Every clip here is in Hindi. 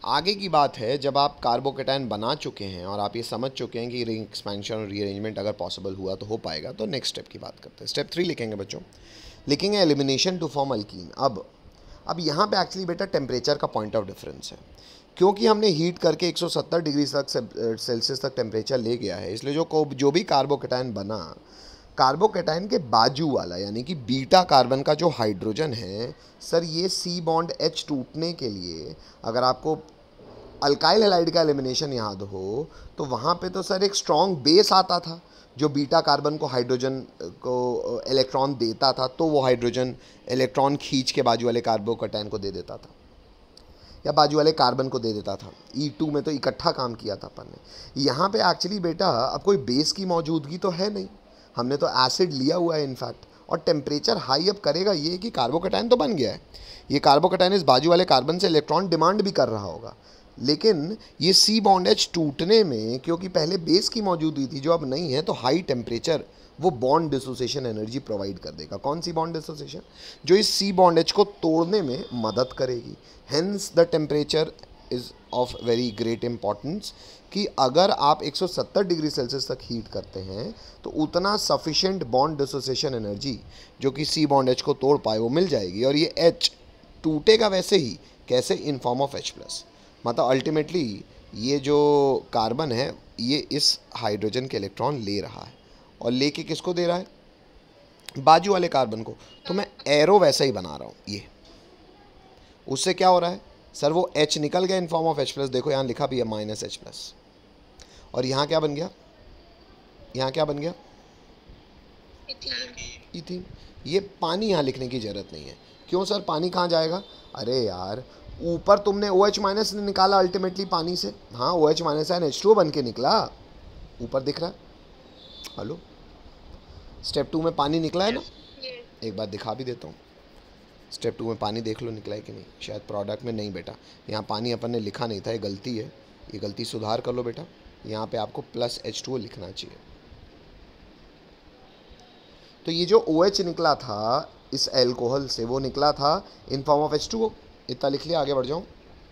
आगे की बात है, जब आप कार्बोकेटायन बना चुके हैं और आप ये समझ चुके हैं कि रिंग एक्सपेंशन और रीअरेंजमेंट अगर पॉसिबल हुआ तो हो पाएगा, तो नेक्स्ट स्टेप की बात करते हैं। स्टेप 3 लिखेंगे बच्चों, लिखेंगे एलिमिनेशन टू फॉर्म अल्कीन। अब यहाँ पे एक्चुअली बेटा टेम्परेचर का पॉइंट ऑफ डिफरेंस है, क्योंकि हमने हीट करके 170 डिग्री तक सेल्सियस तक टेम्परेचर ले गया है, इसलिए जो भी कार्बोकेटायन बना, कार्बोकेटायन के बाजू वाला यानी कि बीटा कार्बन का जो हाइड्रोजन है सर, ये सी बॉन्ड एच टूटने के लिए, अगर आपको अल्काइल हैलाइड का एलिमिनेशन याद हो तो वहाँ पे तो सर एक स्ट्रॉन्ग बेस आता था जो बीटा कार्बन को हाइड्रोजन को इलेक्ट्रॉन देता था, तो वो हाइड्रोजन इलेक्ट्रॉन खींच के बाजू वाले कार्बोकेटायन को दे देता था या बाजू वाले कार्बन को दे देता था। E2 में तो इकट्ठा काम किया था अपन ने। यहाँ पे एक्चुअली बेटा अब कोई बेस की मौजूदगी तो है नहीं, हमने तो एसिड लिया हुआ है इनफैक्ट, और टेम्परेचर हाई अब करेगा ये कि कार्बोकेटायन तो बन गया है, ये कार्बोकेटायन इस बाजू वाले कार्बन से इलेक्ट्रॉन डिमांड भी कर रहा होगा, लेकिन ये सी बॉन्ड एच टूटने में क्योंकि पहले बेस की मौजूदगी थी जो अब नहीं है, तो हाई टेम्परेचर वो बॉन्ड डिसोसिएशन एनर्जी प्रोवाइड कर देगा। कौन सी बॉन्ड डिसोसिएशन? जो इस सी बॉन्ड एच को तोड़ने में मदद करेगी। Hence the temperature is of very great importance कि अगर आप 170 डिग्री सेल्सियस तक हीट करते हैं तो उतना सफिशेंट बॉन्ड डिसोसिएशन एनर्जी जो कि सी बॉन्ड एच को तोड़ पाए वो मिल जाएगी, और ये एच टूटेगा वैसे ही, कैसे? In form of H plus. मतलब अल्टीमेटली ये जो कार्बन है ये इस हाइड्रोजन के इलेक्ट्रॉन ले रहा है, और लेके किसको दे रहा है? बाजू वाले कार्बन को। तो मैं एरो वैसा ही बना रहा हूँ, ये उससे क्या हो रहा है सर? वो H निकल गया in form of H plus, देखो यहाँ लिखा भी है माइनस H प्लस, और यहाँ क्या बन गया? यहाँ क्या बन गया? इथीन। ये पानी यहाँ लिखने की ज़रूरत नहीं है। क्यों सर? पानी कहाँ जाएगा? अरे यार ऊपर तुमने OH माइनस निकाला अल्टीमेटली पानी से, हाँ OH माइनस है H2O बन के निकला, ऊपर दिख रहा है। हेलो, स्टेप 2 में पानी निकला है ना? एक बार दिखा भी देता हूँ, स्टेप 2 में पानी देख लो निकला है कि नहीं। शायद प्रोडक्ट में नहीं बेटा, यहाँ पानी अपन ने लिखा नहीं था, ये गलती है, ये गलती सुधार कर लो बेटा। यहाँ पे आपको प्लस H2O लिखना चाहिए। तो ये जो OH निकला था इस एल्कोहल से, वो निकला था इन फॉर्म ऑफ H2O। इतना लिख लिया, आगे बढ़ जाऊँ।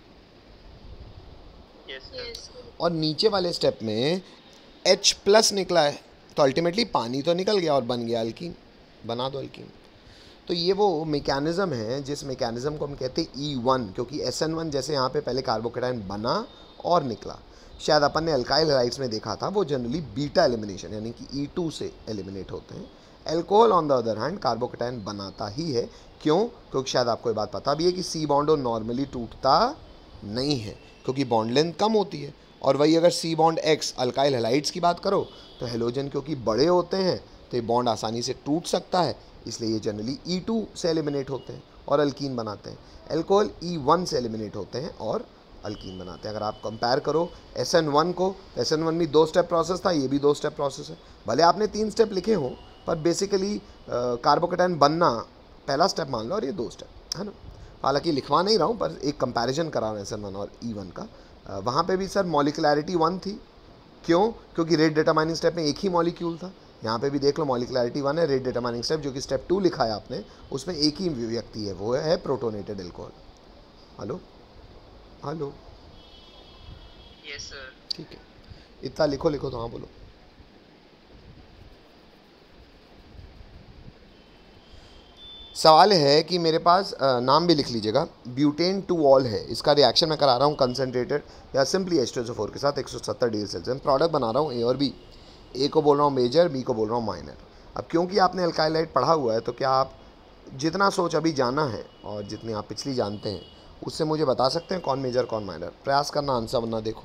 और नीचे वाले स्टेप में H प्लस निकला है, तो अल्टीमेटली पानी तो निकल गया और बन गया अल्कीन। बना दो अल्कीन। तो ये वो मैकेनिज़्म है जिस मैकेनिज़्म को हम कहते हैं E1, क्योंकि SN1 जैसे यहाँ पे पहले कार्बोकेटायन बना और निकला, शायद अपन ने अल्काइल हैलाइड्स में देखा था, वो जनरली बीटा एलिमिनेशन यानी कि E2 से एलिमिनेट होते हैं। Alcohol on the other hand carbocation बनाता ही है। क्यों? क्योंकि शायद आपको ये बात पता भी है कि सी बॉन्ड नॉर्मली टूटता नहीं है क्योंकि बॉन्ड लेंथ कम होती है, और वही अगर C bond X alkyl halides की बात करो तो हेलोजन क्योंकि बड़े होते हैं तो ये बॉन्ड आसानी से टूट सकता है, इसलिए ये जनरली E2 से एलिमिनेट होते हैं और अल्कीन बनाते हैं। एल्कोहल E1 से एलिमिनेट होते हैं और अल्कीन बनाते हैं। अगर आप कंपेयर करो SN1 को, तो SN1 भी 2 स्टेप प्रोसेस था, ये भी 2 स्टेप प्रोसेस है। भले आपने 3 स्टेप लिखे हों, पर बेसिकली कार्बोकेटायन बनना पहला स्टेप मान लो और ये 2 स्टेप है ना। हालांकि लिखवा नहीं रहा हूँ, पर एक कंपैरिजन करा रहा हूँ SN1 और E1 का। वहाँ पे भी सर मॉलिकुलैरिटी 1 थी। क्यों? क्योंकि रेट डिटरमाइनिंग स्टेप में एक ही मॉलिक्यूल था। यहाँ पे भी देख लो मॉलिकुलैरिटी 1 है, रेट डिटरमाइनिंग स्टेप जो कि स्टेप 2 लिखा है आपने, उसमें एक ही व्यक्ति है, वो है protonated alcohol. Hello hello, yes sir. ठीक है, इतना लिखो तो हाँ बोलो। सवाल है कि मेरे पास नाम भी लिख लीजिएगा, ब्यूटेन टू ऑल है, इसका रिएक्शन मैं करा रहा हूँ कंसनट्रेटेड या सिंपली H2SO4 के साथ 170 डिग्री सेल्सियस। प्रोडक्ट बना रहा हूँ A और B, ए को बोल रहा हूँ मेजर, बी को बोल रहा हूँ माइनर। अब क्योंकि आपने अल्काइल हैलाइड पढ़ा हुआ है, तो क्या आप जितना सोच अभी जाना है और जितनी आप पिछली जानते हैं उससे मुझे बता सकते हैं कौन मेजर कौन माइनर? प्रयास करना, आंसर बनना। देखो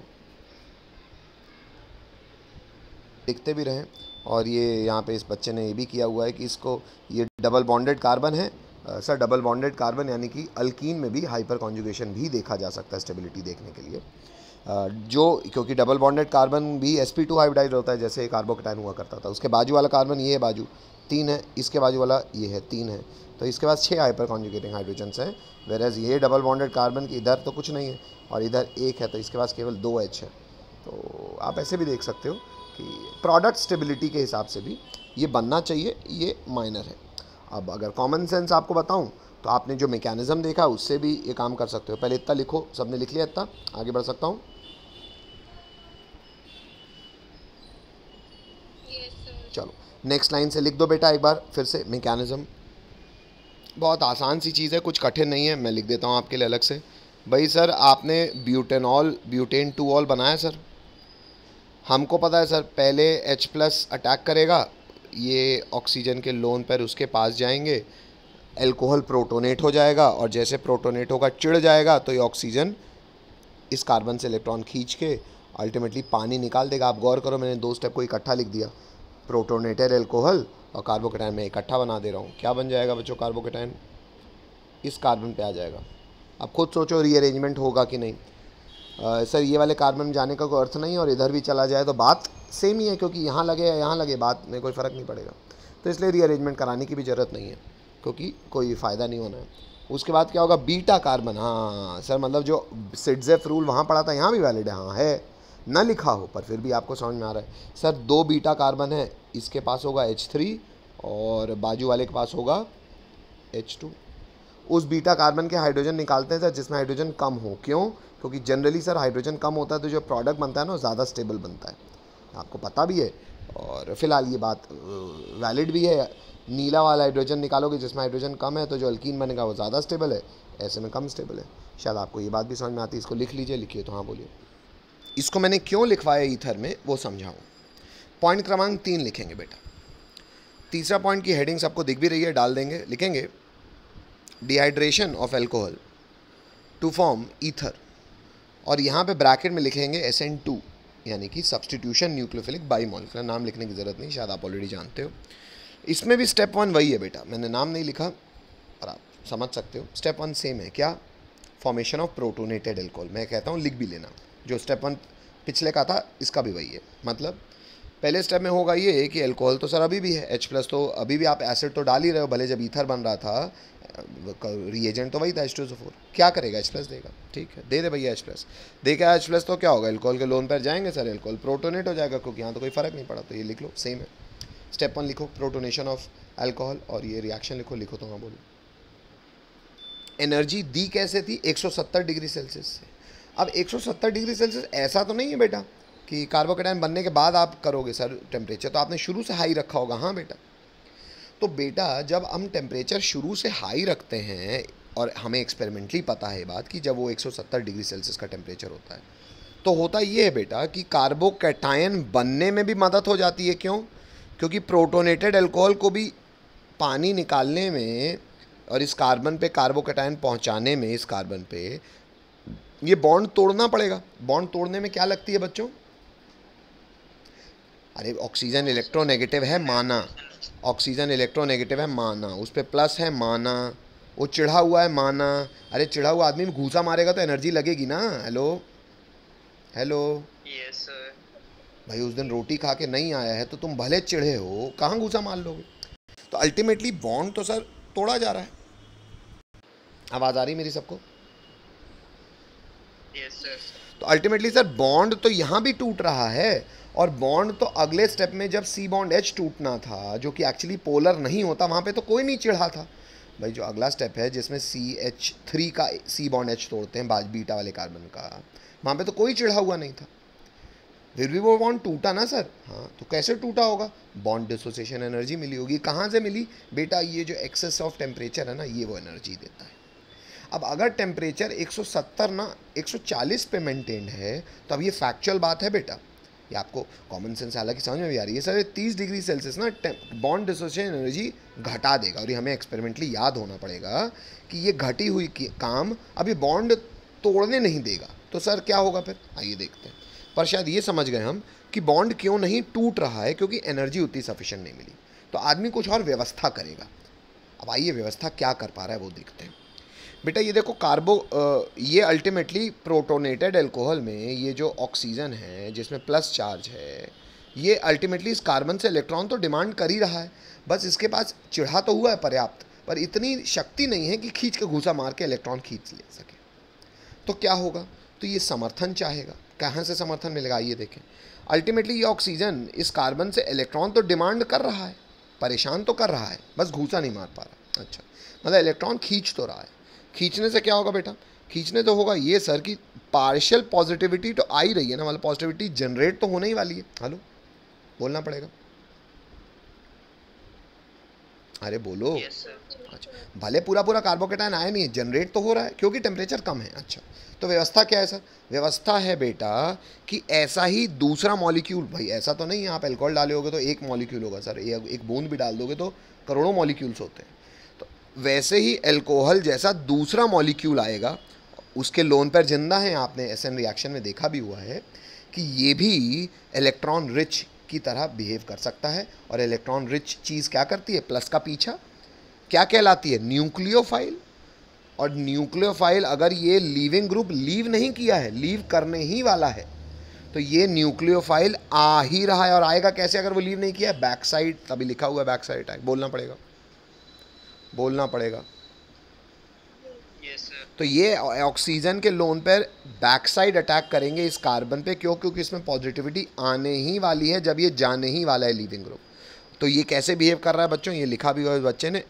लिखते भी रहें। और ये यहाँ पे इस बच्चे ने ये भी किया हुआ है कि इसको, ये डबल बॉन्डेड कार्बन है सर, डबल बॉन्डेड कार्बन यानी कि अल्कीन में भी हाइपर कॉन्जुगेशन भी देखा जा सकता है स्टेबिलिटी देखने के लिए। जो क्योंकि डबल बॉन्डेड कार्बन भी sp2 हाइब्रिडाइज होता है, जैसे कार्बोकेटायन हुआ करता था। उसके बाजू वाला कार्बन ये है, बाजू 3 है, इसके बाजू वाला ये है 3 है, तो इसके पास 6 हाइपर कॉन्जुगेटिंग हाइड्रोजन्स हैं। वेरएज ये डबल बॉन्डेड कार्बन की इधर तो कुछ नहीं है और इधर 1 है, तो इसके पास केवल 2 H है। तो आप ऐसे भी देख सकते हो कि प्रोडक्ट स्टेबिलिटी के हिसाब से भी ये बनना चाहिए, ये माइनर है। अब अगर कॉमन सेंस आपको बताऊं तो आपने जो मैकेनिज्म देखा उससे भी ये काम कर सकते हो। पहले इतना लिखो, सबने लिख लिया इतना, आगे बढ़ सकता हूँ। Yes, sir. चलो नेक्स्ट लाइन से लिख दो बेटा एक बार फिर से मैकेनिज्म। बहुत आसान सी चीज़ है, कुछ कठिन नहीं है, मैं लिख देता हूँ आपके लिए अलग से। भाई सर आपने ब्यूटेनॉल ब्यूटेन 2ऑल बनाया सर, हमको पता है सर पहले H+ अटैक करेगा, ये ऑक्सीजन के लोन पर उसके पास जाएंगे, अल्कोहल प्रोटोनेट हो जाएगा, और जैसे प्रोटोनेट होगा चिढ़ जाएगा तो ये ऑक्सीजन इस कार्बन से इलेक्ट्रॉन खींच के अल्टीमेटली पानी निकाल देगा। आप गौर करो, मैंने 2 स्टेप को इकट्ठा लिख दिया, प्रोटोनेटेड अल्कोहल और कार्बोकेटायन में इकट्ठा बना दे रहा हूँ। क्या बन जाएगा बच्चों? कार्बोकेटायन इस कार्बन पे आ जाएगा। अब खुद सोचो रीअरेंजमेंट होगा कि नहीं। सर ये वाले कार्बन जाने का कोई अर्थ नहीं, और इधर भी चला जाए तो बात सेम ही है, क्योंकि यहाँ लगे या यहाँ लगे बात में कोई फ़र्क नहीं पड़ेगा। तो इसलिए रीअरेंजमेंट कराने की भी ज़रूरत नहीं है, क्योंकि कोई फ़ायदा नहीं होना है। उसके बाद क्या होगा? Beta carbon. हाँ सर, मतलब जो सिडजेफ रूल वहाँ पढ़ा था यहाँ भी वैलिड है। हाँ है, ना लिखा हो पर फिर भी आपको समझ में आ रहा है। सर 2 बीटा कार्बन है, इसके पास होगा H3 और बाजू वाले के पास होगा H2। उस बीटा कार्बन के हाइड्रोजन निकालते हैं सर जिसमें हाइड्रोजन कम हो। क्यों? क्योंकि जनरली सर हाइड्रोजन कम होता है तो जो प्रोडक्ट बनता है ना ज़्यादा स्टेबल बनता है, आपको पता भी है, और फिलहाल ये बात वैलिड भी है। नीला वाला हाइड्रोजन निकालोगे जिसमें हाइड्रोजन कम है तो जो अल्कीन बनेगा वो ज़्यादा स्टेबल है, ऐसे में कम स्टेबल है। शायद आपको ये बात भी समझ में आती है। इसको लिख लीजिए, लिखिए तो। हाँ बोलिए। इसको मैंने क्यों लिखवाया ईथर में वो समझाऊँ। पॉइंट क्रमांक 3 लिखेंगे बेटा। तीसरा पॉइंट की हेडिंग सबको दिख भी रही है, डाल देंगे। लिखेंगे dehydration of alcohol to form ether, और यहाँ पे ब्रैकेट में लिखेंगे SN2, यानी कि सब्सटीट्यूशन न्यूक्लियोफिलिक बाईमॉलिक्यूलर। नाम लिखने की ज़रूरत नहीं, शायद आप ऑलरेडी जानते हो। इसमें भी स्टेप 1 वही है बेटा, मैंने नाम नहीं लिखा और आप समझ सकते हो। स्टेप 1 सेम है। क्या? Formation of protonated alcohol. मैं कहता हूँ लिख भी लेना, जो स्टेप 1 पिछले का था इसका भी वही है। मतलब पहले स्टेप में होगा ये कि अल्कोहल तो सर अभी भी है, H+ तो अभी भी आप एसिड तो डाल ही रहे हो, भले जब ईथर बन रहा था रिएजेंट तो वही था H2SO4। क्या करेगा? H+ देगा। ठीक है, दे दे भैया H+। देगा H+ तो क्या होगा? अल्कोहल के लोन पर जाएंगे सर, अल्कोहल प्रोटोनेट हो जाएगा, क्योंकि यहाँ तो कोई फ़र्क नहीं पड़ा। तो ये लिख लो, सेम है। स्टेप 1 लिखो प्रोटोनेशन ऑफ अल्कोहल, और ये रिएक्शन लिखो तो हाँ बोलो। एनर्जी दी कैसे थी? 170 डिग्री सेल्सियस से। अब 170 डिग्री सेल्सियस ऐसा तो नहीं है बेटा कि कार्बोकेटायन बनने के बाद आप करोगे सर टेम्परेचर, तो आपने शुरू से हाई रखा होगा। हाँ बेटा, तो बेटा जब हम टेम्परेचर शुरू से हाई रखते हैं, और हमें एक्सपेरिमेंटली पता है बात कि जब वो 170 डिग्री सेल्सियस का टेम्परेचर होता है तो होता ये है बेटा कि कार्बोकेटायन बनने में भी मदद हो जाती है। क्यों? क्योंकि प्रोटोनेटेड अल्कोहल को भी पानी निकालने में और इस कार्बन पे कार्बोकेटायन पहुंचाने में, इस कार्बन पे ये बॉन्ड तोड़ना पड़ेगा। बॉन्ड तोड़ने में क्या लगती है बच्चों? अरे ऑक्सीजन इलेक्ट्रोनेगेटिव है माना, ऑक्सीजन इलेक्ट्रोनेगेटिव है माना, उस पर प्लस है माना, वो चिढ़ा हुआ है माना। अरे चिढ़ा हुआ आदमी में घूसा मारेगा तो एनर्जी लगेगी ना। Hello hello. Yes, sir. भाई उस दिन रोटी खा के नहीं आया है तो तुम भले चिढ़े हो, कहाँ घूसा मार लोगे? तो अल्टीमेटली बॉन्ड तो सर तोड़ा जा रहा है। आवाज़ आ रही मेरी सबको? Yes, sir. तो अल्टीमेटली सर बॉन्ड तो यहाँ भी टूट रहा है, और बॉन्ड तो अगले स्टेप में जब C बॉन्ड H टूटना था, जो कि एक्चुअली पोलर नहीं होता, वहाँ पे तो कोई नहीं चिढ़ा था। भाई जो अगला स्टेप है जिसमें CH3 का C बॉन्ड H तोड़ते हैं बीटा वाले कार्बन का, वहाँ पे तो कोई चिढ़ा हुआ नहीं था, फिर भी वो बॉन्ड टूटा ना सर। हाँ, तो कैसे टूटा होगा? बॉन्ड डिसोसिएशन एनर्जी मिली होगी। कहाँ से मिली बेटा? ये जो एक्सेस ऑफ टेम्परेचर है ना, ये वो एनर्जी देता है। अब अगर टेम्परेचर 170 ना 140 पे मेंटेन है तो अब ये फैक्चुअल बात है बेटा, ये आपको कॉमन सेंस हालांकि समझ में भी आ रही है। सर 30 डिग्री सेल्सियस ना बॉन्ड डिसोसिएशन एनर्जी घटा देगा, और ये हमें एक्सपेरिमेंटली याद होना पड़ेगा कि ये घटी हुई काम अभी बॉन्ड तोड़ने नहीं देगा। तो सर क्या होगा फिर? आइए देखते हैं। पर शायद ये समझ गए हम कि बॉन्ड क्यों नहीं टूट रहा है, क्योंकि एनर्जी उतनी सफिशिएंट नहीं मिली। तो आदमी कुछ और व्यवस्था करेगा। अब आइए व्यवस्था क्या कर पा रहा है वो देखते हैं। बेटा ये देखो ये अल्टीमेटली प्रोटोनेटेड अल्कोहल में ये जो ऑक्सीजन है जिसमें प्लस चार्ज है, ये अल्टीमेटली इस कार्बन से इलेक्ट्रॉन तो डिमांड कर ही रहा है, बस इसके पास चिढ़ा तो हुआ है पर्याप्त, पर इतनी शक्ति नहीं है कि खींच के घूसा मार के इलेक्ट्रॉन खींच ले सके। तो क्या होगा? तो ये समर्थन चाहेगा। कहाँ से समर्थन मिलेगा? ये देखें, अल्टीमेटली ये ऑक्सीजन इस कार्बन से इलेक्ट्रॉन तो डिमांड कर रहा है, परेशान तो कर रहा है, बस घूसा नहीं मार पा रहा। अच्छा, मतलब इलेक्ट्रॉन खींच तो रहा है। खींचने से क्या होगा बेटा? खींचने तो होगा ये सर कि पार्शियल पॉजिटिविटी तो आ ही रही है ना, मतलब पॉजिटिविटी जनरेट तो होने ही वाली है। हेलो, बोलना पड़ेगा, अरे बोलो। yes sir. अच्छा, भले पूरा पूरा कार्बोकेटायन आया नहीं है, जनरेट तो हो रहा है क्योंकि टेम्परेचर कम है। अच्छा, तो व्यवस्था क्या है सर? व्यवस्था है बेटा कि ऐसा ही दूसरा मॉलिक्यूल, भाई ऐसा तो नहीं है आप अल्कोहल डाले होगे तो एक मॉलिक्यूल होगा सर, एक बूंद भी डाल दोगे तो करोड़ों मॉलिक्यूल्स होते हैं। तो वैसे ही अल्कोहल जैसा दूसरा मॉलिक्यूल आएगा, उसके लोन पर जिंदा है, आपने एसएन रिएक्शन में देखा भी हुआ है कि ये भी इलेक्ट्रॉन रिच की तरह बिहेव कर सकता है। और इलेक्ट्रॉन रिच चीज़ क्या करती है? प्लस का पीछा क्या कहलाती है? न्यूक्लियोफाइल। और न्यूक्लियोफाइल अगर ये लीविंग ग्रुप लीव नहीं किया है, लीव करने ही वाला है, तो ये न्यूक्लियोफाइल आ ही रहा है। और आएगा कैसे अगर वो लीव नहीं किया है? बैक साइड, तभी लिखा हुआ है बैक साइड अटैक। बोलना पड़ेगा, बोलना पड़ेगा। yes sir. तो ये ऑक्सीजन के लोन पर बैक साइड अटैक करेंगे इस कार्बन पे, क्यों? क्योंकि इसमें पॉजिटिविटी आने ही वाली है जब ये जाने ही वाला है लीविंग ग्रुप। तो ये कैसे बिहेव कर रहा है बच्चों? ये लिखा भी हुआ है बच्चे ने,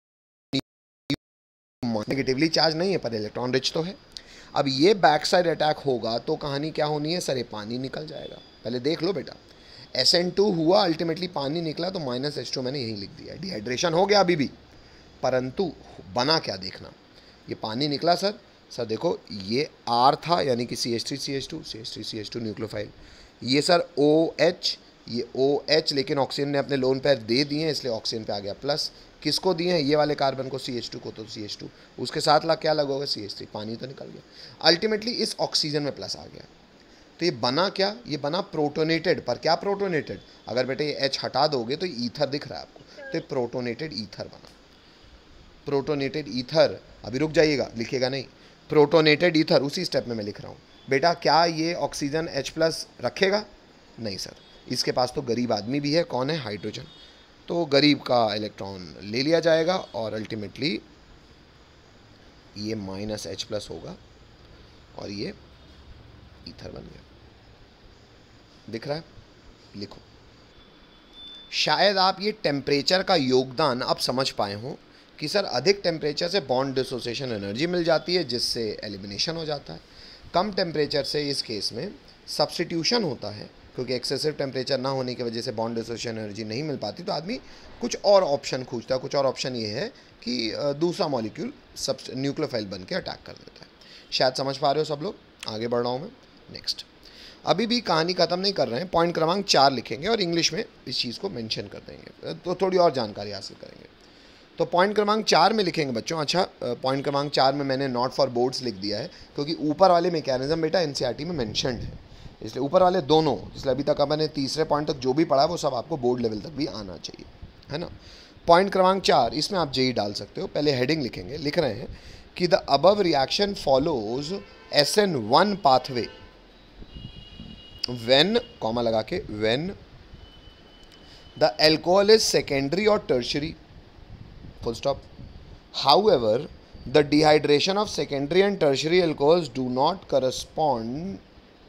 नेगेटिवली चार्ज नहीं है पर इलेक्ट्रॉन रिच तो है। अब ये बैक साइड अटैक होगा तो कहानी क्या होनी है सर? ये पानी निकल जाएगा। पहले देख लो बेटा, SN2 हुआ, अल्टीमेटली पानी निकला, तो -H2 मैंने यही लिख दिया। डिहाइड्रेशन हो गया अभी भी, परंतु बना क्या देखना। ये पानी निकला सर, सर देखो ये R था यानी कि CH3CH2 न्यूक्लियोफाइल। ये सर OH, ये OH, लेकिन ऑक्सीजन ने अपने लोन पैर दे दिए इसलिए ऑक्सीजन पे आ गया प्लस। किसको दिए हैं? ये वाले कार्बन को, CH2 को, तो CH2 उसके साथ ला क्या लगा होगा? CH3, पानी तो निकल गया। अल्टीमेटली इस ऑक्सीजन में प्लस आ गया। तो ये बना क्या? ये बना प्रोटोनेटेड। पर क्या प्रोटोनेटेड? अगर बेटे ये H हटा दोगे तो ईथर दिख रहा है आपको, तो ये प्रोटोनेटेड ईथर बना। प्रोटोनेटेड ईथर, अभी रुक जाइएगा, लिखिएगा नहीं, प्रोटोनेटेड ईथर उसी स्टेप में मैं लिख रहा हूँ बेटा। क्या ये ऑक्सीजन H+ रखेगा? नहीं सर, इसके पास तो गरीब आदमी भी है, कौन है? हाइड्रोजन। तो गरीब का इलेक्ट्रॉन ले लिया जाएगा और अल्टीमेटली ये -H+ होगा और ये ईथर बन गया। दिख रहा है? लिखो। शायद आप ये टेम्परेचर का योगदान अब समझ पाए हों कि सर अधिक टेम्परेचर से बॉन्ड डिसोसिएशन एनर्जी मिल जाती है जिससे एलिमिनेशन हो जाता है। कम टेम्परेचर से इस केस में सब्स्टिट्यूशन होता है, क्योंकि एक्सेसिव टेम्परेचर ना होने की वजह से बॉन्ड डिसोसिएशन एनर्जी नहीं मिल पाती, तो आदमी कुछ और ऑप्शन खोजता है। कुछ और ऑप्शन ये है कि दूसरा मॉलिक्यूल न्यूक्लियोफाइल बन के अटैक कर देता है। शायद समझ पा रहे हो सब लोग? आगे बढ़ रहा हूँ मैं। नेक्स्ट, अभी भी कहानी ख़त्म नहीं कर रहे हैं, पॉइंट क्रमांक 4 लिखेंगे और इंग्लिश में इस चीज़ को मेंशन कर देंगे, तो थोड़ी और जानकारी हासिल करेंगे। तो पॉइंट क्रमांक 4 में लिखेंगे बच्चों। अच्छा, पॉइंट क्रमांक 4 में मैंने नॉट फॉर बोर्ड्स लिख दिया है क्योंकि ऊपर वाले मैकेनिज्म बेटा NCERT में मेंशनड है, इसलिए ऊपर वाले दोनों, इसलिए अभी तक मैंने तीसरे पॉइंट तक जो भी पढ़ा वो सब आपको बोर्ड लेवल तक भी आना चाहिए, है ना। पॉइंट क्रमांक 4, इसमें आप JEE डाल सकते हो। पहले हेडिंग लिखेंगे, लिख रहे हैं कि the above reaction follows SN1 pathway when, comma लगा के, when the alcohol is secondary or tertiary, full stop. However, the dehydration of secondary and tertiary alcohols do not correspond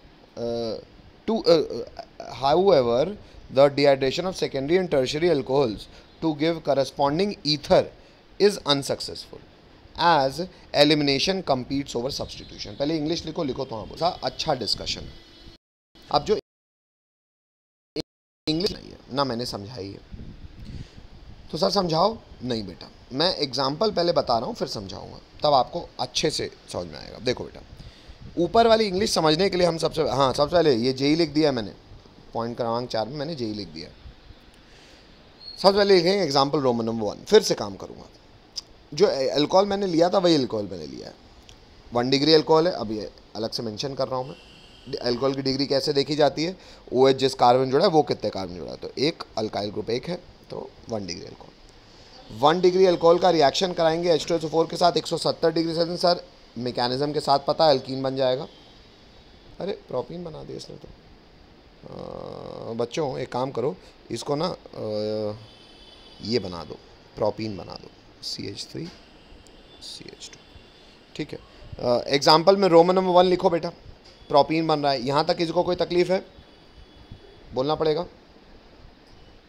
however, the dehydration of secondary and tertiary alcohols to give corresponding ether is unsuccessful as elimination competes over substitution. पहले इंग्लिश लिखो, लिखो तो हाँ बोला। अच्छा डिस्कशन। अब जो इंग्लिश नहीं है ना मैंने समझाई है, तो सर समझाओ। नहीं बेटा, मैं एग्जाम्पल पहले बता रहा हूँ फिर समझाऊंगा, तब आपको अच्छे से समझ में आएगा। देखो बेटा, ऊपर वाली इंग्लिश समझने के लिए हम सबसे पहले ये JEE लिख दिया मैंने, पॉइंट क्रमांक 4 में मैंने JEE लिख दिया। सबसे पहले लिखेंगे एग्जाम्पल रोमन नंबर 1, फिर से काम करूँगा। जो अल्कोहल मैंने लिया था वही अल्कोहल मैंने लिया है, 1 डिग्री अल्कोहल है। अब ये अलग से मेंशन कर रहा हूँ मैं। अल्कोहल की डिग्री कैसे देखी जाती है? OH जिस कार्बन जुड़ा है वो कितने कार्बन जुड़ा है, तो एक अल्काइल ग्रुप 1 है, तो 1 डिग्री अल्कोहल। 1 डिग्री अल्कोहल का रिएक्शन कराएंगे H2SO4 के साथ 170 डिग्री सेल्सियस। सर मैकेनिज्म के साथ पता है, अल्कीन बन जाएगा। अरे प्रोपीन बना दिया इसने तो। बच्चों एक काम करो, इसको ना ये बना दो, प्रोपीन बना दो, CH3 CH2, ठीक है। एग्जाम्पल में रोमन नंबर 1 लिखो बेटा, प्रोपीन बन रहा है। यहाँ तक किसी को कोई तकलीफ है? बोलना पड़ेगा।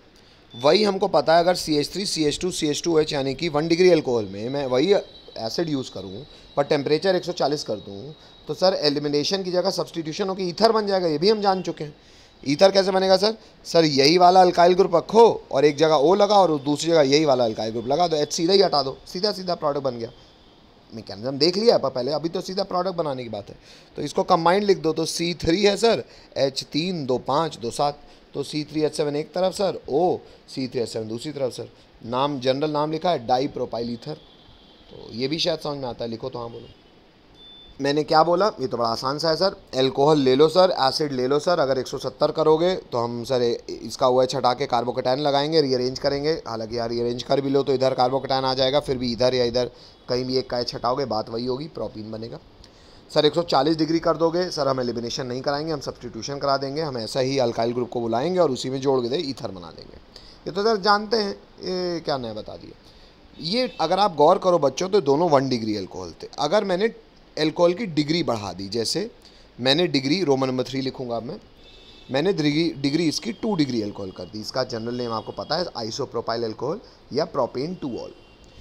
वही हमको पता है, अगर CH3 CH2 CH2H यानी कि 1 डिग्री अल्कोहल में मैं वही एसिड यूज़ करूँ पर टेम्परेचर 140 कर दूँ तो सर एलिमिनेशन की जगह सब्सटीट्यूशन होकर ईथर बन जाएगा। ये भी हम जान चुके हैं। ईथर कैसे बनेगा सर? सर यही वाला अल्काइल ग्रुप रखो और एक जगह O लगा और दूसरी जगह यही वाला अल्काइल ग्रुप लगा दो, H सीधा ही हटा दो, सीधा सीधा प्रोडक्ट बन गया। मैकेनिज्म देख लिया है पहले, अभी तो सीधा प्रोडक्ट बनाने की बात है। तो इसको कंबाइंड लिख दो, तो C3 है सर, H3 2 5 2 7, तो C3H7 एक तरफ सर, O C3H7 दूसरी तरफ सर। नाम जनरल नाम लिखा है डाई प्रोपाइल ईथर। तो ये भी शायद समझ में आता है, लिखो तो हाँ बोलो। मैंने क्या बोला? ये तो बड़ा आसान सा है सर। एल्कोहल ले लो सर, एसिड ले लो सर, अगर 170 करोगे तो हम सर इसका OH हटा के कार्बोकेटाइन लगाएंगे, रीअरेंज करेंगे। हालांकि यार रीअरेंज कर भी लो तो इधर कार्बोकेटाइन आ जाएगा, फिर भी इधर या इधर कहीं भी एक का H हटाओगे बात वही होगी, प्रोपीन बनेगा। सर 140 डिग्री कर दोगे सर, हम एलिमिनेशन नहीं कराएंगे, हम सब्सटीट्यूशन करा देंगे। हम ऐसा ही अल्काइल ग्रुप को बुलाएंगे और उसी में जोड़ के दे ईथर बना देंगे। ये तो सर जानते हैं, ये क्या नया बता दिया। ये अगर आप गौर करो बच्चों तो दोनों 1 डिग्री अल्कोहल थे। अगर मैंने एल्कोहल की डिग्री बढ़ा दी, जैसे मैंने डिग्री रोमन नंबर 3 लिखूंगा अब मैंने डिग्री इसकी 2 डिग्री अल्कोहल कर दी। इसका जनरल नेम आपको पता है आइसोप्रोपाइल अल्कोहल या प्रोपेन 2ऑल।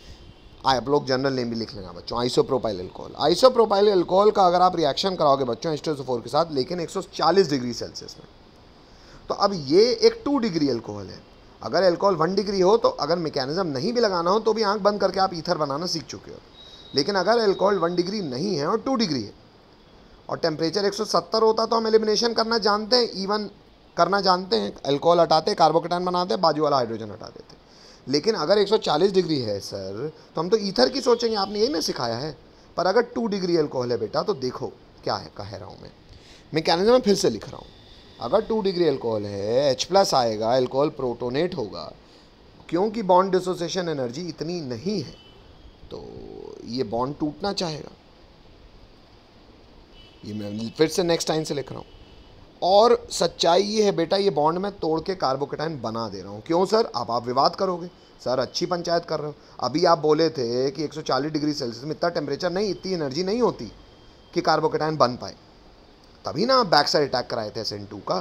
आप लोग जनरल नेम भी लिख लेना बच्चों, आइसोप्रोपाइल अल्कोहल। आइसोप्रोपाइल अल्कोहल का अगर आप रिएक्शन कराओगे बच्चों H2SO4 के साथ, लेकिन 140 डिग्री सेल्सियस में, तो अब ये एक 2 डिग्री अल्कोहल है। अगर अल्कोहल 1 डिग्री हो तो अगर मैकेनिज्म नहीं भी लगाना हो तो भी आंख बंद करके आप ईथर बनाना सीख चुके हो। लेकिन अगर अल्कोहल 1 डिग्री नहीं है और 2 डिग्री है और टेम्परेचर 170 होता तो हम एलिमिनेशन करना जानते हैं, इवन करना जानते हैं। अल्कोहल हटाते, कार्बोकेटाइन बनाते, बाजू वाला हाइड्रोजन हटा देते। लेकिन अगर 140 डिग्री है सर तो हम तो ईथर की सोचेंगे, आपने यही ना सिखाया है। पर अगर 2 डिग्री अल्कोहल है बेटा तो देखो क्या है, कह रहा हूँ मैं, मैकेनिज्म में फिर से लिख रहा हूँ। अगर 2 डिग्री अल्कोहल है, H+ आएगा, अल्कोहल प्रोटोनेट होगा। क्योंकि बॉन्ड डिसोसिएशन एनर्जी इतनी नहीं है तो ये बॉन्ड टूटना चाहेगा। ये मैं फिर से नेक्स्ट टाइम से लिख रहा हूँ। और सच्चाई ये है बेटा, ये बॉन्ड मैं तोड़ के कार्बोकेटाइन बना दे रहा हूँ। क्यों सर? अब आप विवाद करोगे, सर अच्छी पंचायत कर रहे हो। अभी आप बोले थे कि 140 डिग्री सेल्सियस में इतना टेम्परेचर नहीं, इतनी एनर्जी नहीं होती कि कार्बोकेटाइन बन पाए, तभी ना बैक साइड अटैक कराए थे SN2 का।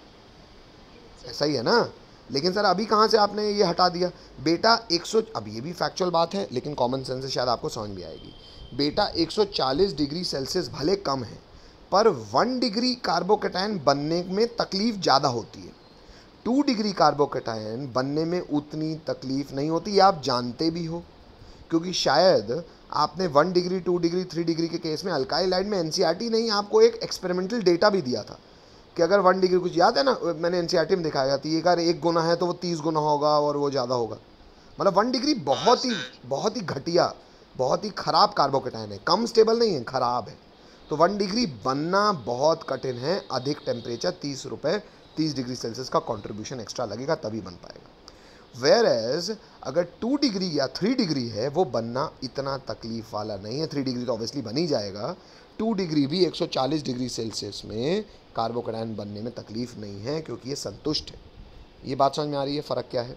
ऐसा ही है ना? लेकिन सर अभी कहाँ से आपने ये हटा दिया बेटा? 100, अब ये भी फैक्चुअल बात है लेकिन कॉमन सेंस से शायद आपको समझ में आएगी बेटा। 140 डिग्री सेल्सियस भले कम है पर 1 डिग्री कार्बोकेटाइन बनने में तकलीफ ज़्यादा होती है। 2 डिग्री कार्बोकेटाइन बनने में उतनी तकलीफ नहीं होती, ये आप जानते भी हो। क्योंकि शायद आपने 1 डिग्री 2 डिग्री 3 डिग्री के केस में अल्काइल हाइड में NCERT नहीं आपको एक एक्सपेरिमेंटल डेटा भी दिया था कि अगर 1 डिग्री, कुछ याद है ना, मैंने NCERT में दिखाया था, ये अगर 1 गुना है तो वो 30 गुना होगा और वो ज़्यादा होगा। मतलब 1 डिग्री बहुत ही घटिया, बहुत ही ख़राब कार्बोकेटाइन है, कम स्टेबल नहीं है, ख़राब है। तो 1 डिग्री बनना बहुत कठिन है। अधिक टेम्परेचर 30 डिग्री सेल्सियस का कॉन्ट्रीब्यूशन एक्स्ट्रा लगेगा तभी बन पाएगा। वेयर एज अगर 2 डिग्री या 3 डिग्री है वो बनना इतना तकलीफ वाला नहीं है। 3 डिग्री तो ऑब्वियसली बन ही जाएगा, 2 डिग्री भी 140 डिग्री सेल्सियस में कार्बोकेटाइन बनने में तकलीफ नहीं है क्योंकि ये संतुष्ट है। ये बात समझ में आ रही है? फ़र्क क्या है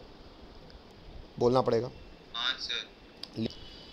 बोलना पड़ेगा। हाँ सर।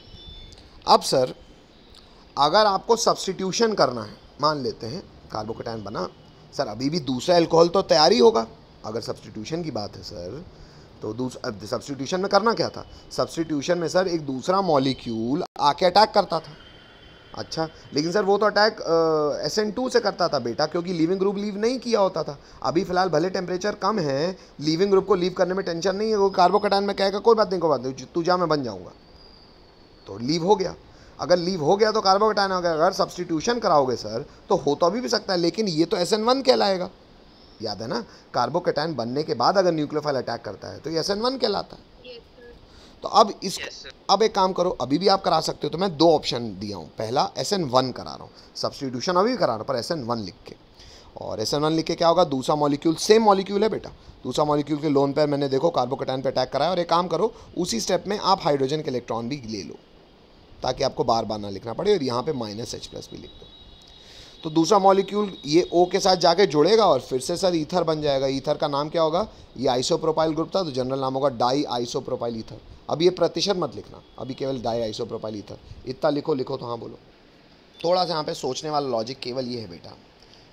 अब सर अगर आपको सब्स्टिट्यूशन करना है, मान लेते हैं कार्बोकेटाइन बना सर, अभी भी दूसरा अल्कोहल तो तैयार ही होगा। अगर सब्स्टिट्यूशन की बात है सर तो सब्स्टिट्यूशन में करना क्या था? सब्स्टिट्यूशन में सर एक दूसरा मॉलिक्यूल आके अटैक करता था। अच्छा, लेकिन सर वो तो अटैक SN2 से करता था बेटा, क्योंकि लीविंग ग्रुप लीव नहीं किया होता था। अभी फिलहाल भले टेम्परेचर कम है, लीविंग ग्रुप को लीव करने में टेंशन नहीं है। वो कार्बोकेटाइन में कहेगा कोई बात नहीं, तू जा, मैं बन जाऊँगा, तो लीव हो गया। अगर लीव हो गया तो कार्बोकेटाइन हो गया। अगर सब्स्टिट्यूशन कराओगे सर तो हो तो अभी भी सकता है, लेकिन ये तो SN1 कहलाएगा। याद है ना, कार्बोकेटाइन बनने के बाद अगर न्यूक्लियोफाइल अटैक करता है तो ये SN1 कहलाता है। तो अब अब एक काम करो, अभी भी आप करा सकते हो। तो मैं 2 ऑप्शन दिया हूँ, पहला SN1 करा रहा हूँ, सब्स्टिट्यूशन अभी भी करा रहा हूँ पर SN1 लिख के। और SN1 लिख के क्या होगा, दूसरा मॉलिक्यूल, सेम मॉलिक्यूल है बेटा, दूसरा मॉलिक्यूल के लोन पर मैंने देखो कार्बोकेटाइन पे अटैक कराया। और एक काम करो, उसी स्टेप में आप हाइड्रोजन के इलेक्ट्रॉन भी ले लो ताकि आपको बार बार ना लिखना पड़े, और यहाँ पे -H+ भी लिख दो। तो दूसरा मॉलिक्यूल ये O के साथ जाके जुड़ेगा और फिर से सर ईथर बन जाएगा। ईथर का नाम क्या होगा? ये आइसोप्रोपाइल ग्रुप था तो जनरल नाम होगा डाई आइसोप्रोपाइल ईथर। अब ये प्रतिशत मत लिखना, अभी केवल डाई आइसोप्रोपाइल ईथर इतना लिखो। लिखो तो हाँ बोलो। थोड़ा सा यहाँ पे सोचने वाला लॉजिक केवल ये है बेटा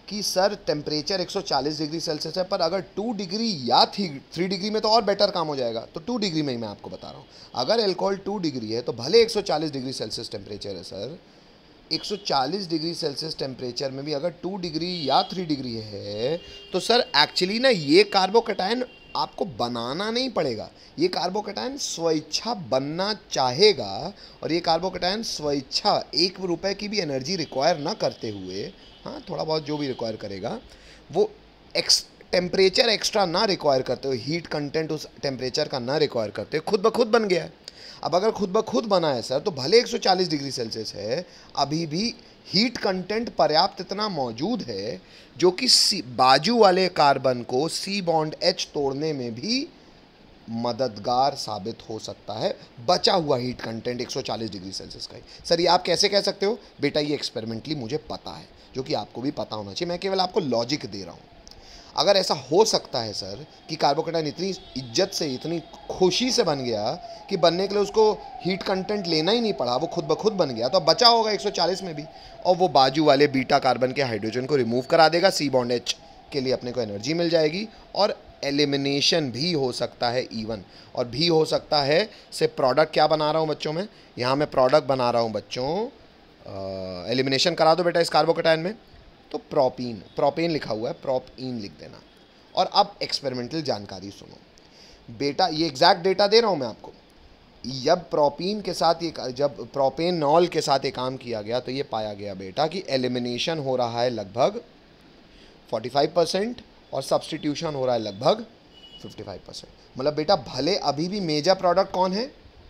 कि सर टेम्परेचर 140 डिग्री सेल्सियस है, पर अगर 2 डिग्री या 3 डिग्री में तो और बेटर काम हो जाएगा, तो 2 डिग्री में ही मैं आपको बता रहा हूँ। अगर एल्कोहल 2 डिग्री है तो भले 140 डिग्री सेल्सियस टेम्परेचर है सर, 140 डिग्री सेल्सियस टेम्परेचर में भी अगर 2 डिग्री या 3 डिग्री है तो सर एक्चुअली ना ये कार्बोकैटायन आपको बनाना नहीं पड़ेगा, ये कार्बोकैटायन स्वेच्छा बनना चाहेगा, और ये कार्बोकैटायन स्वेच्छा 1 रुपए की भी एनर्जी रिक्वायर ना करते हुए, हाँ थोड़ा बहुत जो भी रिक्वायर करेगा वो टेम्परेचर एक्स्ट्रा ना रिक्वायर करते हुए, हीट कंटेंट उस टेम्परेचर का ना रिक्वायर करते हुए खुद ब खुद बन गया है। अब अगर खुद ब खुद बना है सर तो भले 140 डिग्री सेल्सियस है, अभी भी हीट कंटेंट पर्याप्त इतना मौजूद है जो कि बाजू वाले कार्बन को सी बॉन्ड एच तोड़ने में भी मददगार साबित हो सकता है, बचा हुआ हीट कंटेंट 140 डिग्री सेल्सियस का ही। सर ये आप कैसे कह सकते हो? बेटा ये एक्सपेरिमेंटली मुझे पता है, जो कि आपको भी पता होना चाहिए, मैं केवल आपको लॉजिक दे रहा हूँ। अगर ऐसा हो सकता है सर कि कार्बोकैटायन इतनी इज्जत से, इतनी खुशी से बन गया कि बनने के लिए उसको हीट कंटेंट लेना ही नहीं पड़ा, वो खुद ब खुद बन गया, तो अब बचा होगा 140 में भी, और वो बाजू वाले बीटा कार्बन के हाइड्रोजन को रिमूव करा देगा, सी बॉन्ड एच के लिए अपने को एनर्जी मिल जाएगी, और एलिमिनेशन भी हो सकता है इवन, और भी हो सकता है से प्रोडक्ट क्या बना रहा हूँ बच्चों में, यहाँ मैं प्रोडक्ट बना रहा हूँ बच्चों, एलिमिनेशन करा दो बेटा इस कार्बोकैटायन में, तो प्रोपीन, प्रोपेन लिखा हुआ है, प्रोपीन लिख देना। और अब एक्सपेरिमेंटल जानकारी सुनो बेटा, ये एग्जैक्ट डेटा दे रहा हूँ मैं आपको। जब प्रोपीन के साथ ये, जब प्रोपेनॉल के साथ ये काम किया गया तो ये पाया गया बेटा कि एलिमिनेशन हो रहा है लगभग 45% और सब्स्टिट्यूशन हो रहा है लगभग 55%। मतलब बेटा भले अभी भी मेजर प्रोडक्ट कौन है?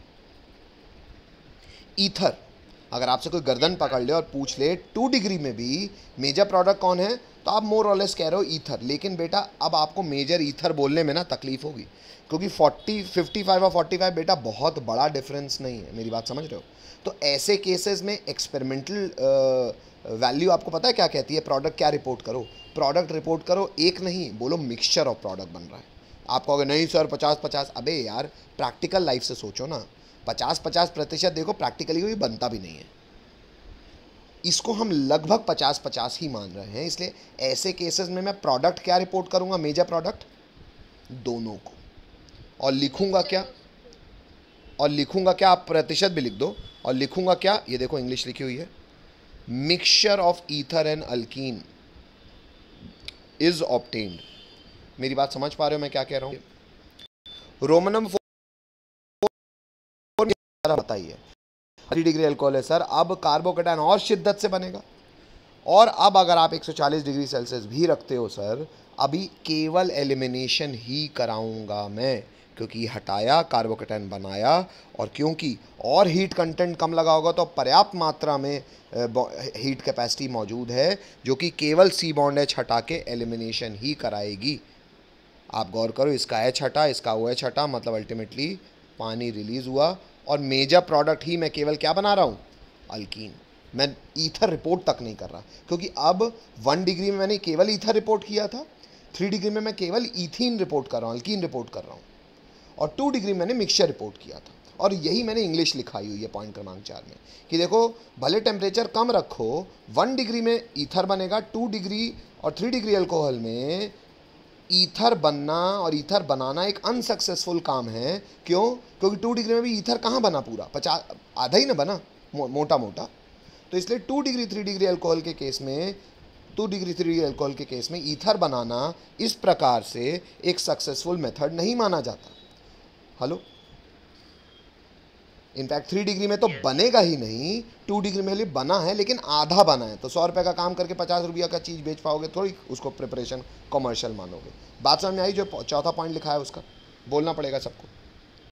ईथर। अगर आपसे कोई गर्दन पकड़ ले और पूछ ले 2 डिग्री में भी मेजर प्रोडक्ट कौन है, तो आप मोर और लेस कह रहे हो ईथर। लेकिन बेटा अब आपको मेजर ईथर बोलने में ना तकलीफ होगी, क्योंकि 55 और 45 बेटा बहुत बड़ा डिफरेंस नहीं है, मेरी बात समझ रहे हो? तो ऐसे केसेस में एक्सपेरिमेंटल वैल्यू आपको पता है क्या कहती है? प्रोडक्ट क्या रिपोर्ट करो? प्रोडक्ट रिपोर्ट करो एक नहीं, बोलो मिक्सचर ऑफ प्रोडक्ट बन रहा है। आप कहोगे नहीं सर 50-50, अबे यार प्रैक्टिकल लाइफ से सोचो ना, 50-50% देखो प्रैक्टिकली कोई बनता भी नहीं है, इसको हम लगभग 50-50 ही मान रहे हैं। इसलिए ऐसे केसेस में मैं प्रोडक्ट क्या रिपोर्ट करूंगा? मेजर प्रोडक्ट दोनों को। और लिखूंगा क्या? और लिखूंगा क्या? आप प्रतिशत भी लिख दो। और लिखूंगा क्या? ये देखो इंग्लिश लिखी हुई है, mixture of ether and alkene is obtained. मेरी बात समझ पा रहे हो मैं क्या कह रहा हूं? रोमन नंबर 4 बताइए, 3 डिग्री अल्कोहल है सर, अब कार्बोकैटायन और शिद्दत से बनेगा। और अब अगर आप 140 डिग्री सेल्सियस भी रखते हो सर, अभी केवल एलिमिनेशन ही कराऊंगा मैं, क्योंकि हटाया, कार्बोकैटायन बनाया, और क्योंकि और हीट कंटेंट कम लगा होगा तो पर्याप्त मात्रा में हीट कैपेसिटी मौजूद है, जो कि केवल सी बॉन्ड एच हटा के एलिमिनेशन ही कराएगी। आप गौर करो, इसका एच हटा, इसका ओ एच हटा, मतलब अल्टीमेटली पानी रिलीज हुआ, और मेजर प्रोडक्ट ही मैं केवल क्या बना रहा हूँ? अल्कीन। मैं ईथर रिपोर्ट तक नहीं कर रहा, क्योंकि अब 1 डिग्री में मैंने केवल ईथर रिपोर्ट किया था, 3 डिग्री में मैं केवल ईथीन रिपोर्ट कर रहा हूँ, अल्कीन रिपोर्ट कर रहा हूँ, और 2 डिग्री मैंने मिक्सचर रिपोर्ट किया था। और यही मैंने इंग्लिश लिखाई हुई है पॉइंट क्रमांक 4 में, कि देखो भले टेम्परेचर कम रखो, 1 डिग्री में ईथर बनेगा, 2 डिग्री और 3 डिग्री अल्कोहल में ईथर बनना और ईथर बनाना एक अनसक्सेसफुल काम है। क्यों? क्योंकि 2 डिग्री में भी ईथर कहाँ बना पूरा? 50, आधा ही ना बना, मोटा मोटा। तो इसलिए 2 डिग्री 3 डिग्री अल्कोहल के केस में, 2 डिग्री 3 डिग्री अल्कोहल के केस में ईथर बनाना इस प्रकार से एक सक्सेसफुल मेथड नहीं माना जाता। हेलो, इनफैक्ट 3 डिग्री में तो बनेगा ही नहीं, 2 डिग्री में भी बना है लेकिन आधा बना है, तो 100 रुपये का काम करके 50 रुपये का चीज़ बेच पाओगे थोड़ी, उसको प्रिपरेशन कॉमर्शियल मानोगे। बात समझ में आई? जो चौथा पॉइंट लिखा है उसका बोलना पड़ेगा सबको।